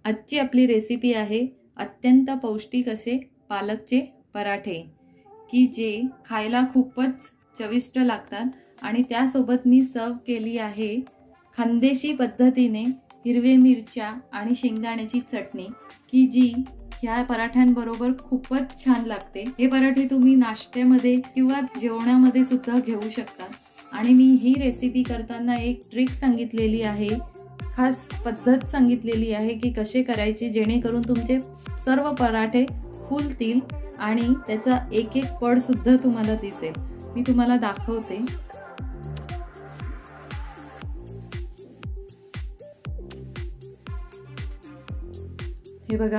आजची आपली रेसिपी आहे अत्यंत पौष्टिक असे पालकचे पराठे की जे खायला खूपच चविष्ट लागतात आणि त्यासोबत मी सर्व केली आहे खानदेशी पद्धतीने हिरवे मिरच्या आणि शेंगदाण्याची चटणी की जी ह्या पराठ्यांबरोबर खूपच छान लागते। हे पराठे तुम्ही नाश्त्यामध्ये किंवा जेवणामध्ये सुद्धा घेऊ शकता आणि मी ही रेसिपी करताना एक ट्रिक सांगितलेली आहे, खास पद्धत सांगितलेली आहे की कसे करायचे जेणेकरून तुमचे सर्व पराठे फुलतील आणि त्याचा एक एक पड सुद्धा तुम्हाला दिसेल। मी तुम्हाला दाखवते। हे बघा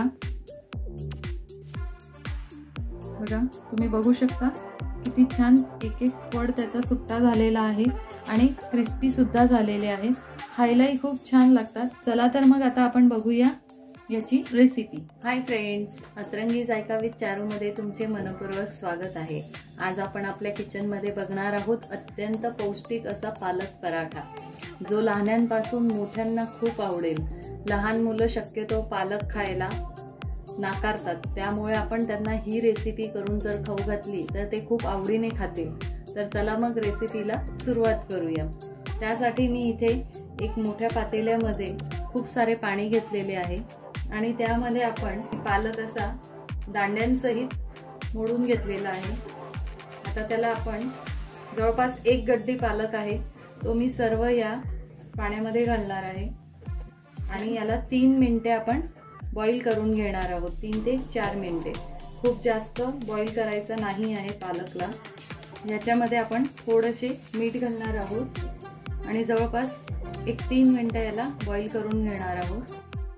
बघा तुम्ही बघू शकता किती छान एक एक पड त्याचा सुट्टा झालेला आहे आणि क्रिस्पी सुद्धा झालेले आहे। खायलाही खूप छान लागतात। चला तर मग आता आपण बघूया याची recipe. Hi friends, Atrangi Zayka with Charu मध्ये तुमचे मनपूर्वक स्वागत आहे। आज आपण आपल्या किचन मध्ये बघणार आहोत अत्यंत पौष्टिक असा पालक पराठा जो लहानांपासून मोठ्यांना खूप आवडेल। लहान मुलं शक्यतो पालक खायला नाकारतात, त्यामुळे आपण त्यांना ही रेसिपी करून जर खाऊ घातली तर ते खूप आवडीने खातील। तर चला मग रेसिपीला सुरुवात करूया। त्यासाठी मी इथे एक मोठ्या पातेल्यामध्ये खूप सारे पाणी घेतलेले आहे आणि त्यामध्ये आपण पालक असा दांड्यांसहित मोडून घेतलेला आहे। आता त्याला आपण जवळपास एक गड्डी पालक आहे तो मी सर्व या पाण्यामध्ये घालणार आहे आणि याला 3 मिनिटे आपण बॉईल करून घेणार आहोत। 3 ते 4 मिनिटे, खूप जास्त बॉईल करायचं नाही आहे पालकला। याच्यामध्ये आपण थोडेसे मीठ घालणार आहोत आणि जवळपास एक 3 मिनिटं याला बॉईल करून घेणार आहोत।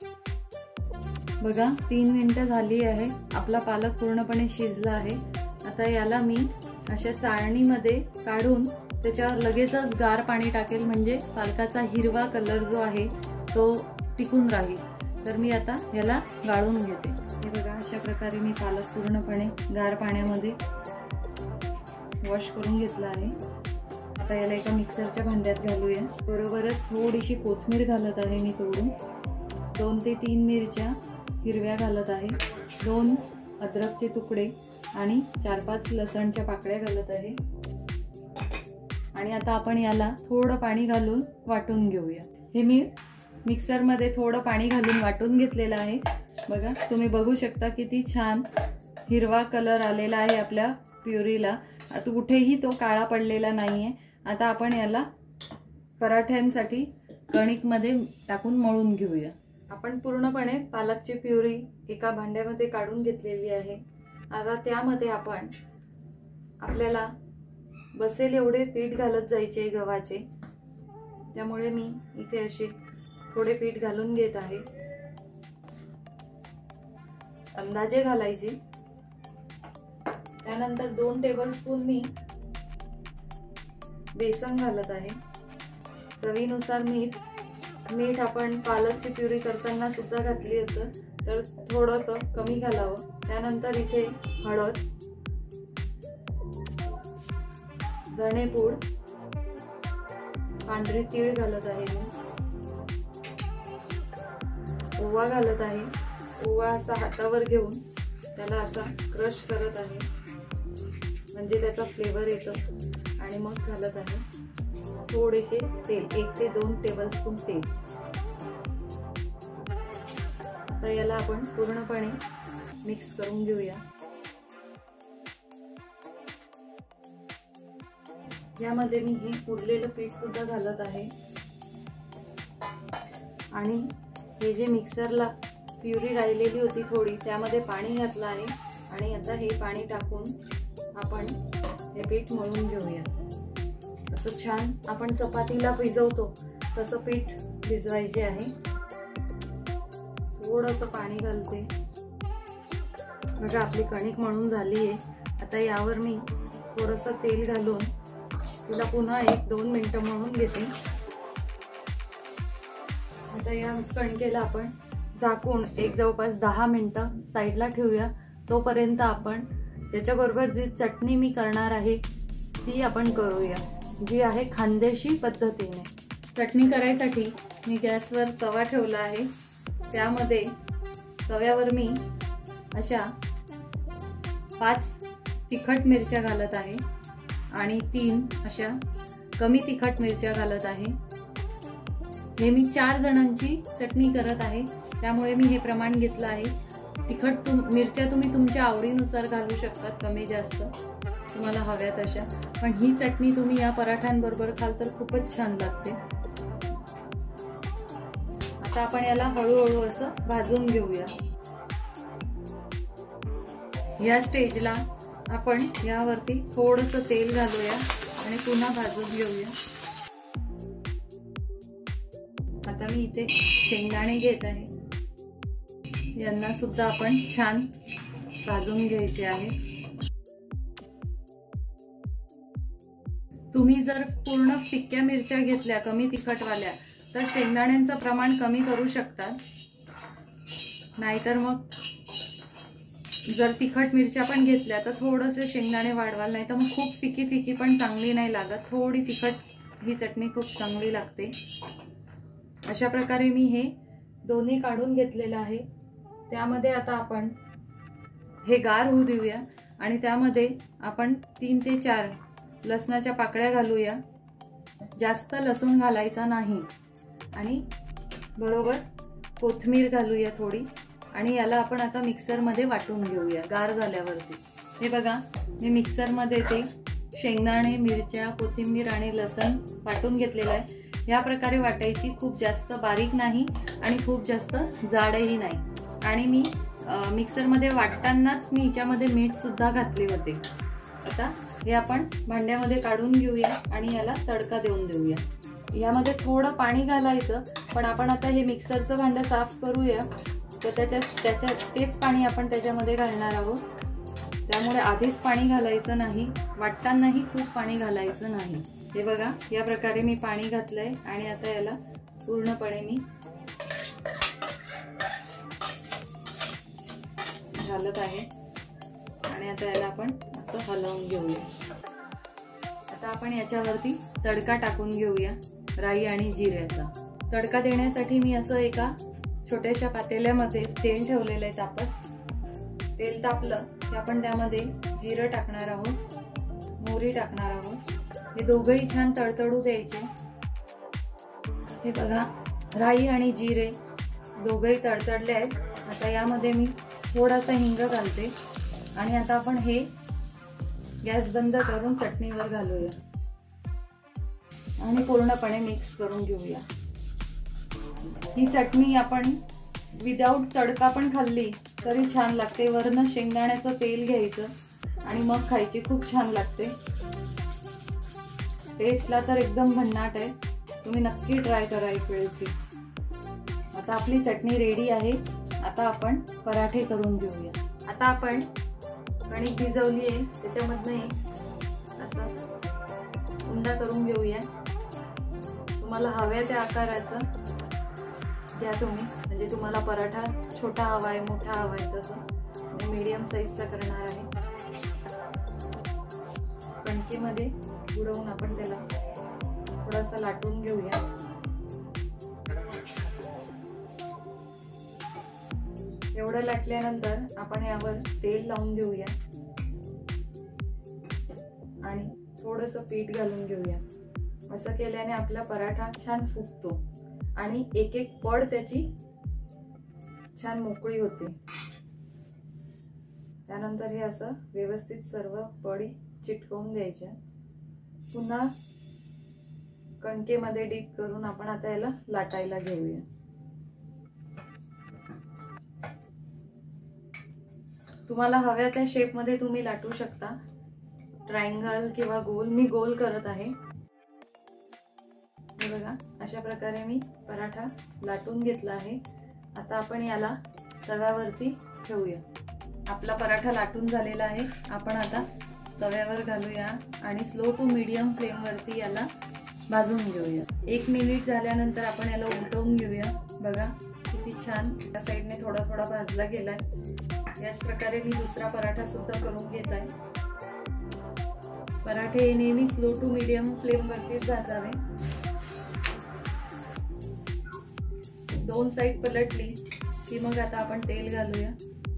बघा 3 मिनिटं झाली आहे, आपला पालक पूर्णपणे शिजला आहे। आता याला मी अशा चाळणीमध्ये काढून त्याच्यावर लगेचच गार पाणी टाकेल, म्हणजे पालकाचा हिरवा कलर जो आहे तो टिकून राहील। तर मी आता याला गाळून घेते। हे बघा अशा प्रकारे मी पालक पूर्णपणे गार पाण्यामध्ये वॉश करून घेतला आहे। आता याला एका मिक्सरच्या भांड्यात घालूया। बरोबरच थोडीशी कोथिंबीर घालत आहे मी तोडून। 2 ते 3 मिरच्या हिरव्या घालत आहे, 2 अद्रकचे तुकडे आणि 4-5 लसणच्या पाकळ्या घालत आहे आणि आता आपण याला थोडं पाणी घालून वाटून घेऊया। हे मी मिक्सर मध्ये थोडं पाणी घालून वाटून घेतलेलं आहे। बघा तुम्ही बघू शकता किती छान हिरवा कलर आलेला आहे आपल्या प्युरीला। आता कुठेही तो काळा पडलेला नाहीये। आता आपण याला पराठ्यांसाठी कणिक मध्ये टाकून मळून घेऊया। आपण पूर्णपणे पालकची प्युरी एका भांड्यामध्ये काढून घेतलेली आहे। आता त्यामध्ये आपण आपल्याला बसेल एवढे पीठ घालत जायचे गव्हाचे, त्यामुळे मी इथे असे थोडे पीठ घालून घेत आहे। अंदाजे घालायचे। त्यानंतर 2 टेबलस्पून मी बेसन घालत आहे। चवीनुसार मीठ आपण पालकची प्युरी करताना सुद्धा घातली होतं, तर थोडंसं कमी घालावं। त्यानंतर इथे हळद, धणेपूड, पांढरी तीळ घालत आहे मी, ओवा घालत आहे। ओवा असा हातावर घेऊन त्याला असा क्रश करत आहे, म्हणजे त्याचा फ्लेवर येतो। आणि मग घालत आहे थोडेसे तेल, 1 ते 2 टेबलस्पून तेल। आता याला आपण पूर्णपणे मिक्स करून घेऊया। यामध्ये मी हे उरलेलं पीठ सुद्धा घालत आहे आणि हे जे मिक्सरला प्युरी राहिलेली होती थोडी, त्यामध्ये पाणी घातलं आहे आणि आता हे पाणी टाकून आपण हे पीठ मळून घेऊया। असं छान आपण चपातीला भिजवतो तसं पीठ भिजवायचे आहे। थोडंसं पाणी घालते। बघा आपली कणिक मळून झाली आहे। आता यावर मी थोडंसं तेल घालून तिला पुन्हा 1-2 मिनिटं मळून घेते। आता या कणकेला आपण झाकून एक जवळपास 10 मिनिटं साईडला ठेवूया। तोपर्यंत आपण त्याच्याबरोबर जी चटणी मी करणार आहे ती आपण करूया, जी आहे खानदेशी पद्धतीने। चटणी करायसाठी मी गॅसवर तवा ठेवला आहे त्यामध्ये तव्यावर मी अशा 5 तिखट मिरच्या घालत आहे आणि 3 अशा कमी तिखट मिरच्या घालत आहे। हे मी 4 जणांची चटणी करत आहे, त्यामुळे मी हे प्रमाण घेतलं आहे। तिखट मिरच्या तुम्ही तुमच्या आवडीनुसार घालू शकता, कमी जास्त तुम्हाला हव्या तशा, पण ही चटणी तुम्ही या पराठ्यांबरोबर खाल तर खूपच छान लागते। आता आपण याला हळूहळू असं भाजून घेऊया। या स्टेजला आपण यावरती थोडंसं तेल घालूया आणि पुन्हा भाजून घेऊया। आता मी इथे शेंगदाणे घेत आहे, यांना सुद्धा आपण छान भाजून घ्यायचे आहे। तुम्ही जर पूर्ण फिक्क्या मिरच्या घेतल्या कमी तिखटवाल्या तर शेंगदाण्यांचं प्रमाण कमी करू शकता, नाहीतर मग जर तिखट मिरच्या पण घेतल्या तर थोडेसे शेंगदाणे वाढवाल, नाही तर मग खूप फिकी फिकी पण चांगली नाही लागत। थोडी तिखट ही चटणी खूप चांगली लागते। अशा प्रकारे मी हे दोन्ही काढून घेतलेलं आहे। त्यामध्ये आता आपण हे गार होऊ देऊया आणि त्यामध्ये आपण 3 ते 4 लसणाच्या पाकळ्या घालूया। जास्त लसूण घालायचा नाही आणि बरोबर कोथिंबीर घालूया थोडी आणि याला आपण आता मिक्सर मध्ये वाटून घेऊया गार झाल्यावरती। हे बघा, मी मिक्सर मध्ये ते शेंगदाणे, मिरच्या, कोथिंबीर आणि लसण वाटून घेतलेलं आहे। या प्रकारे वाटायची, खूप जास्त बारीक नाही आणि खूप जास्त जाडही नाही। आणि मी मिक्सर मध्ये वाटतानाच मी याच्यामध्ये मीठ सुद्धा घातले होते। आता हे आपण भांड्यामध्ये काढून घेऊया आणि याला तडका देऊन देऊया। यामध्ये थोडं पाणी घालायचं, पण आपण आता हे मिक्सरचं भांडं साफ करूया तर त्याच्यात तेच पाणी आपण त्याच्यामध्ये घालणार आहोत। त्यामुळे आधीच पाणी घालायचं नाही, वाटतानाही खूप पाणी घालायचं नाही। हे बघा, या प्रकारे मी पाणी घातलंय आणि आता याला पूर्णपणे मी घालत आहे आणि आता याला आपण असं हलवून घेऊया। आता आपण याच्यावरती तडका टाकून घेऊया राई आणि जिऱ्याचा। तडका देण्यासाठी मी असं एका छोट्याशा पातेल्यामध्ये तेल ठेवलेलं आहे तापत। तेल तापलं की आपण त्यामध्ये जिरं टाकणार आहोत, मोहरी टाकणार आहोत। हे दोघंही छान तडतडू द्यायचे। हे बघा, राई आणि जिरे दोघंही तडतडले आहेत। आता यामध्ये मी थोडासा हिंग घालते आणि आता आपण हे गॅस बंद करून चटणीवर घालूया आणि पूर्णपणे मिक्स करून घेऊया। ही चटणी आपण विदाऊट तडका पण खाल्ली तरी छान लागते। वरनं शेंगदाण्याचं तेल घ्यायचं आणि मग खायची, खूप छान लागते। टेस्टला तर एकदम भन्नाट आहे, तुम्ही नक्की ट्राय करा एक वेळेस। आता आपली चटणी रेडी आहे। आता आपण पराठे करून घेऊया। आता आपण कणिक भिजवली आहे, त्याच्यामधनं असं उंडा करून घेऊया। तुम्हाला हव्या त्या आकाराचं घ्या तुम्ही, म्हणजे तुम्हाला पराठा छोटा हवा आहे, मोठा हवा आहे तसं। मी मीडियम साईजचा करणार आहे। कणकेमध्ये बुडवून आपण त्याला थोडासा लाटून घेऊया। एवढं लाटल्यानंतर आपण यावर तेल लावून देऊया आणि थोडंसं पीठ घालून घेऊया। असं केल्याने आपला पराठा छान फुगतो आणि एक एक पड त्याची छान मोकळी होते। त्यानंतर हे असं व्यवस्थित सर्व पडी चिटकवून द्यायच्या। पुन्हा कणकेमध्ये डीप करून आपण आता याला लाटायला घेऊया। तुम्हाला हव्या त्या शेप मध्ये तुम्ही लाटू शकता, ट्रायंगल किंवा गोल। मी गोल करत आहे। हे बघा, अशा प्रकारे मी पराठा लाटून घेतला आहे। आता आपण याला तव्यावरती ठेवूया। आपला पराठा लाटून झालेला आहे। आपण आता तव्यावर घालूया आणि स्लो टू मीडियम फ्लेम वरती याला भाजून घेऊया। 1 मिनिट झाल्यानंतर आपण याला उलटवून घेऊया। बघा किती छान त्या साइडने थोडा थोडा भाजला गेलाय। याच प्रकारे मी दुसरा पराठा सुद्धा करून घेत आहे। पराठे नेहमी स्लो टू मीडियम फ्लेम वरतीच भाजावे। 2 साइड पलटली की मग आता आपण तेल घालूया.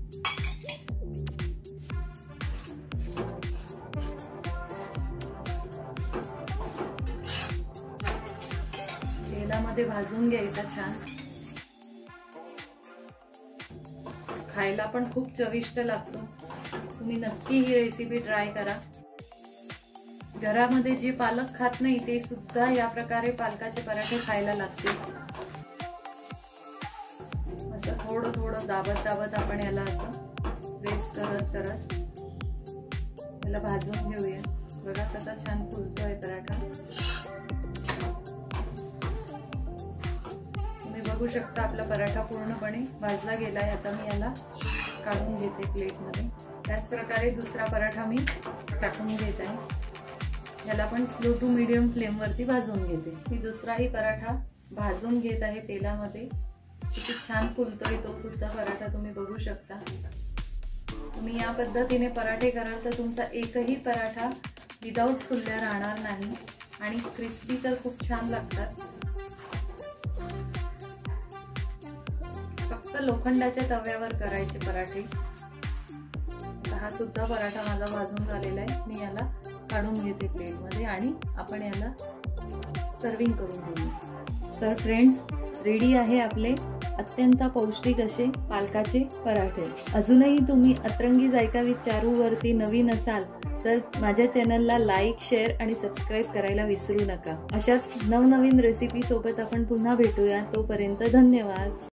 तेलामध्ये भाजून घ्यायचा छान. खायला पण खूप चविष्ट लागतो. तुम्ही नक्की ही रेसिपी ट्राय करा. घरामध्ये जे पालक खात नाही ते सुद्धा या प्रकारे पालकाचे पराठे खायला लागतील. असं थोडं थोडं दाबत दाबत आपण याला असं प्रेस करत करत याला भाजून घेऊया. बघा कसा छान फुलतोय पराठा. तुम्ही बघू शकता आपला पराठा पूर्णपणे भाजला गेलाय. आता मी याला काढून घेते प्लेटमध्ये. त्याच प्रकारे दुसरा पराठा मी टाकून घेत आहे. याला पण स्लो टू मीडियम फ्लेम वरती भाजून घेते. मी दुसराही पराठा भाजून घेत आहे तेलामध्ये. किती छान फुलतोय तो सुद्धा पराठा तुम्ही बघू शकता. तुम्ही या पद्धतीने पराठे कराल तर तुमचा एकही पराठा विदाउट फुलल्या राहणार नाही आणि क्रिस्पी तर खूप छान लागतात. फक्त लोखंडाच्या तव्यावर करायचे पराठे. हा सुद्धा पराठा माझा भाजून झालेला आहे. मी याला काढून घेते प्लेटमध्ये आणि आपण याला सर्विंग करून घेऊ. तर फ्रेंड्स, रेडी आहे आपले अत्यंत पौष्टिक असे पालकाचे पराठे. अजूनही तुम्ही अतरंगी जायका विथ चारू वरती नवीन असाल तर माझ्या चॅनलला लाईक, शेअर आणि सबस्क्राईब करायला विसरू नका. अशाच नवनवीन रेसिपी सोबत आपण पुन्हा भेटूया. तोपर्यंत धन्यवाद.